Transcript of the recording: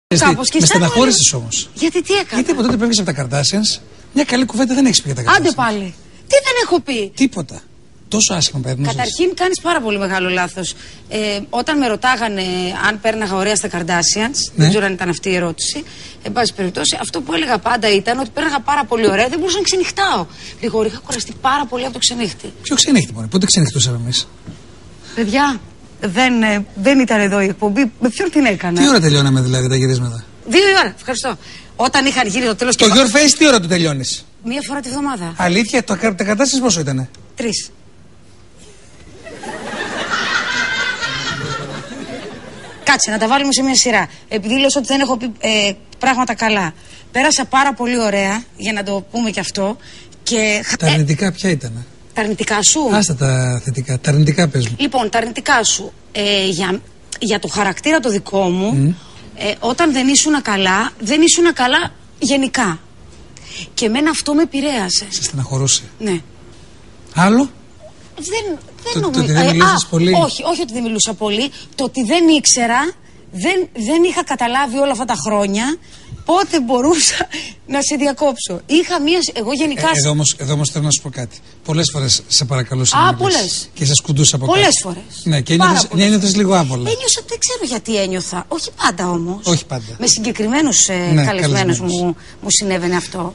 Κάπως και με στεναχώρησες όμως. Γιατί τι έκανα? Γιατί από τότε που έβγαινες από τα Kardashians, μια καλή κουβέντα δεν έχεις πει για τα Kardashians. Άντε πάλι. Τι δεν έχω πει? Τίποτα. Τόσο άσχημα παίρνεις. Καταρχήν κάνεις πάρα πολύ μεγάλο λάθος. Όταν με ρωτάγανε αν πέρναγα ωραία στα Kardashians, δεν ξέρω αν ήταν αυτή η ερώτηση. Εν πάση περιπτώσει, αυτό που έλεγα πάντα ήταν ότι πέρναγα πάρα πολύ ωραία, δεν μπορούσα να ξενυχτάω. Γρηγόρη, είχα κουραστεί πάρα πολύ από το ξενύχτη. Ποιο ξενύχτη, μωρέ, πότε ξενυχτούσαμε εμείς? Παιδιά, δεν ήταν εδώ η εκπομπή. Με ποιον την έκανα? Τι ώρα τελειώναμε δηλαδή τα γυρίσματα? 2 η ώρα, ευχαριστώ. Όταν είχαν γίνει το τέλος. Το Your Face τι ώρα το τελειώνεις? 1 φορά τη βδομάδα. Αλήθεια, τα Kardashians πόσο ήτανε? 3. Κάτσε να τα βάλουμε σε μια σειρά. Επειδή λες ότι δεν έχω πει πράγματα καλά. Πέρασα πάρα πολύ ωραία, για να το πούμε κι αυτό. Και... Τα αρνητικά ποια ήτανε? Τα αρνητικά σου? Άστα τα θετικά. Τα αρνητικά πες μου. Λοιπόν, τα αρνητικά σου. Για το χαρακτήρα το δικό μου, όταν δεν ήσουν καλά, δεν ήσουν καλά γενικά. Και εμένα αυτό με επηρέασε. Σε στεναχωρούσε? Ναι. Άλλο? Δεν νομίζω. Ότι δεν μιλούσες πολύ? Όχι ότι δεν μιλούσα πολύ. Το ότι δεν ήξερα, δεν είχα καταλάβει όλα αυτά τα χρόνια πότε μπορούσα να σε διακόψω. Είχα μία. Εγώ γενικά. Εδώ όμως θέλω να σου πω κάτι. Πολλές φορές σε παρακαλούσα. Πολλές. Και σε σκουντούσα από κάτω. Πολλές φορές. Ναι, και ένιωθες λίγο άβολα. Ένιωσα, δεν ξέρω γιατί ένιωθα. Όχι πάντα όμως. Όχι πάντα. Με συγκεκριμένους καλεσμένους μου συνέβαινε αυτό.